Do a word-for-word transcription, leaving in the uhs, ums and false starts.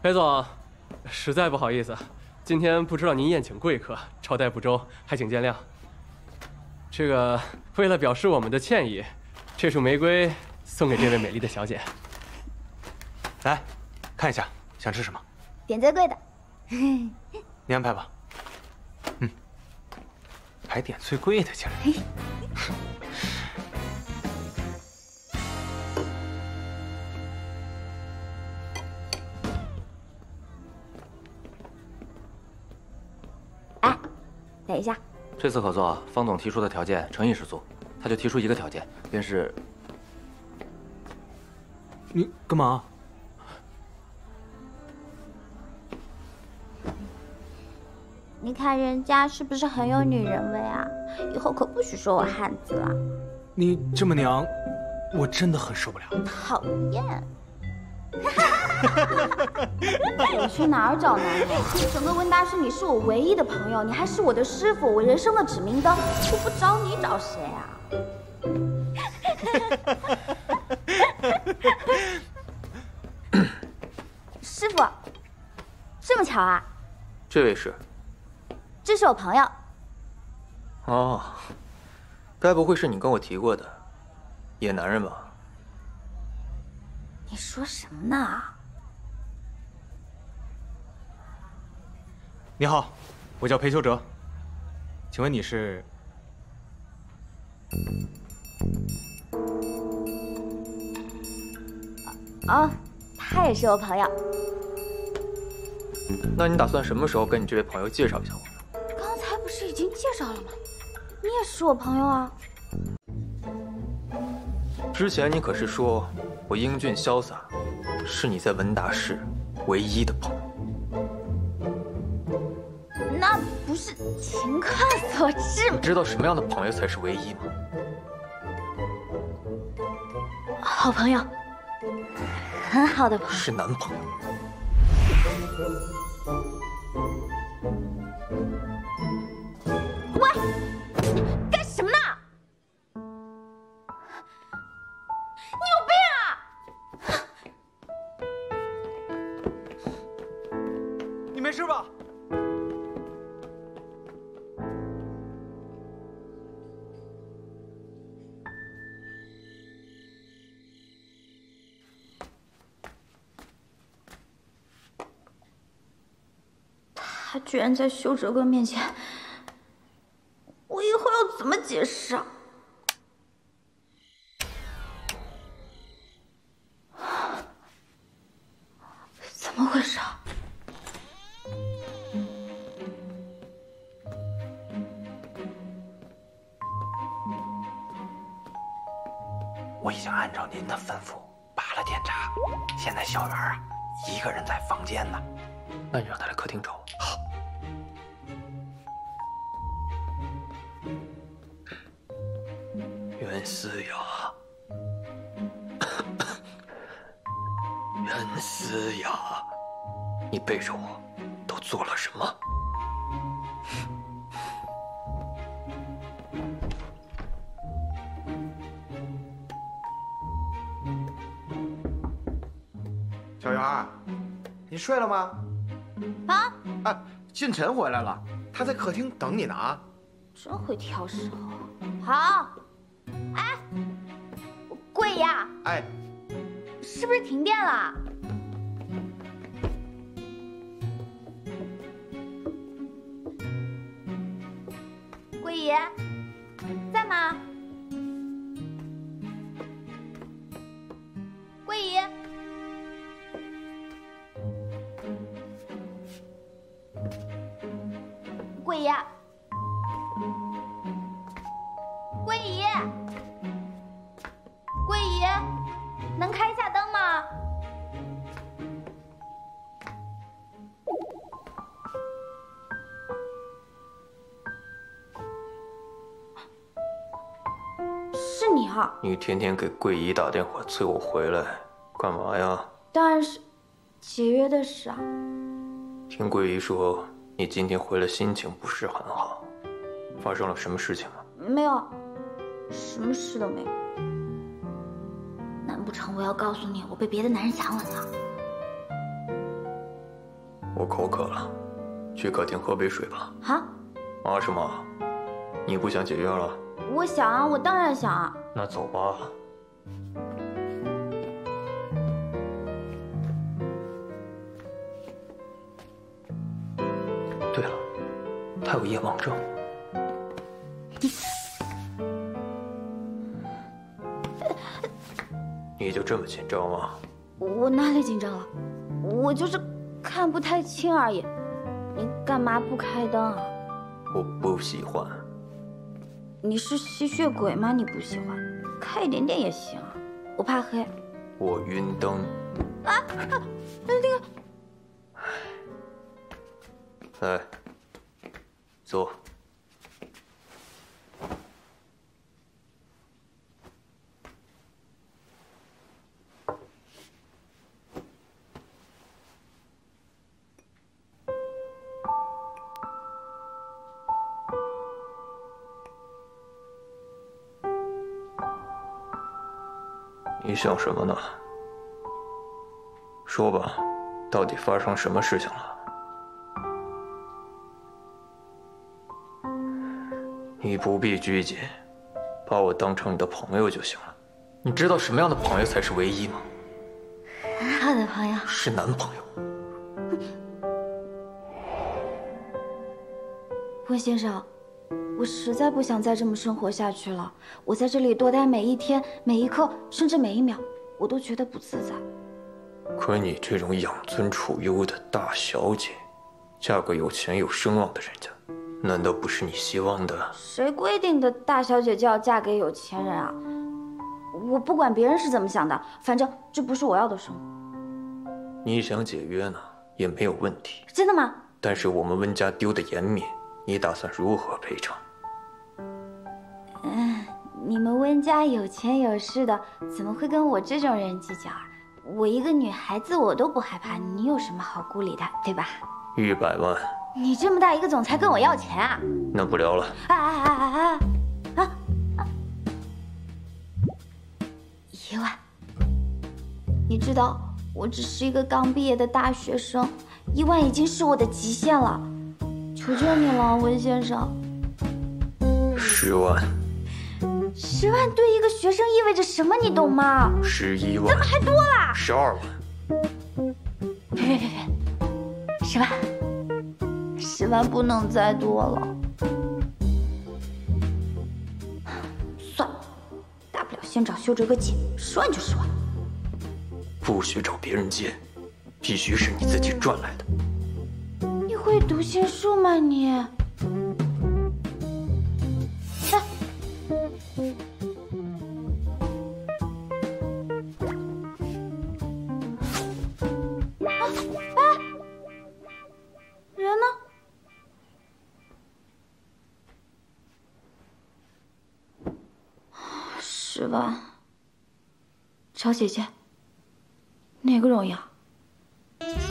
裴总，实在不好意思，今天不知道您宴请贵客，招待不周，还请见谅。这个为了表示我们的歉意，这束玫瑰送给这位美丽的小姐。 来，看一下，想吃什么？ 点最贵的。 你安排吧。嗯，还点最贵的竟然。 哎，等一下。 这次合作，方总提出的条件诚意十足，他就提出一个条件，便是…… 你干嘛？ 你看人家是不是很有女人味啊？以后可不许说我汉子了。 你这么娘，我真的很受不了。 讨厌。我去哪儿找男人？整个温大师，你是我唯一的朋友，你还是我的师傅，我人生的指明灯。我不找你找谁啊？师傅，这么巧啊？ 这位是？ 这是我朋友。 哦，该不会是你跟我提过的野男人吧？ 你说什么呢？ 你好，我叫裴修哲，请问你是？ 哦，他也是我朋友。 那你打算什么时候跟你这位朋友介绍一下我呢？ 刚才不是已经介绍了吗？你也是我朋友啊。 之前你可是说我英俊潇洒，是你在文达市唯一的朋友。 那不是情况所致吗？ 你知道什么样的朋友才是唯一吗？ 好朋友，很好的朋友。 是男朋友。 喂，干什么呢？你有病啊！ 你没事吧？ 他居然在修哲哥面前，我以后要怎么解释啊？怎么回事啊？ 我已经按照您的吩咐拔了电闸，现在小圆啊一个人在房间呢。 那你让他来客厅找我。 好。 袁思雅，袁思雅，你背着我都做了什么？ 小圆，你睡了吗？ 啊！ 哎，晋晨回来了，他在客厅等你呢啊！ 真会挑时候。好。哎，桂姨啊！ 哎， 是不是停电了？桂姨，在吗？桂姨。桂姨，桂姨，桂姨，能开一下灯吗？是你啊！ 你天天给桂姨打电话催我回来，干嘛呀？ 当然是解约的事啊。 听桂姨说，你今天回来心情不是很好，发生了什么事情吗？ 没有，什么事都没有。难不成我要告诉你，我被别的男人强吻了？ 我口渴了，去客厅喝杯水吧。 好， 忙什么？你不想解约了？ 我想啊，我当然想啊。 那走吧。对了，他有夜盲症。你就这么紧张吗？ 我哪里紧张了？我就是看不太清而已。你干嘛不开灯啊？ 我不喜欢。 你是吸血鬼吗？你不喜欢？开一点点也行啊。我怕黑。 我晕灯。 啊啊！那个。 来，坐。你想什么呢？说吧，到底发生什么事情了？你不必拘谨，把我当成你的朋友就行了。你知道什么样的朋友才是唯一吗？ 很好的朋友。 是男朋友。 温先生，我实在不想再这么生活下去了。我在这里多待每一天、每一刻，甚至每一秒，我都觉得不自在。 可你这种养尊处优的大小姐，嫁个有钱有声望的人家，难道不是你希望的？ 谁规定的大小姐就要嫁给有钱人啊？我不管别人是怎么想的，反正这不是我要的生活。 你想解约呢，也没有问题。 真的吗？但是我们温家丢的颜面，你打算如何赔偿？ 嗯，你们温家有钱有势的，怎么会跟我这种人计较啊？我一个女孩子，我都不害怕，你有什么好顾虑的，对吧？ 一百万。 你这么大一个总裁跟我要钱啊？ 那不聊了。 啊啊啊啊啊！啊啊！一万。你知道，我只是一个刚毕业的大学生，一万已经是我的极限了。求求你了，温先生。 十万。 十万对一个学生意味着什么？你懂吗？ 十一万。 怎么还多啦？ 十二万。 别别别别！十万。十万不能再多了。算了，大不了先找修哲哥借，十万就十万。 不许找别人借，必须是你自己赚来的。 你会读心术吗你？哎，啊哎，人呢？十万，找姐姐，哪个容易啊？